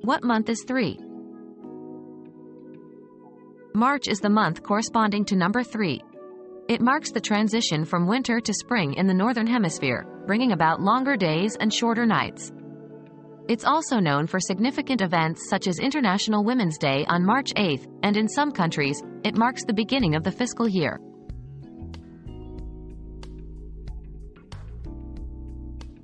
What month is 3? March is the month corresponding to number 3. It marks the transition from winter to spring in the Northern Hemisphere, bringing about longer days and shorter nights. It's also known for significant events such as International Women's Day on March 8, and in some countries, it marks the beginning of the fiscal year.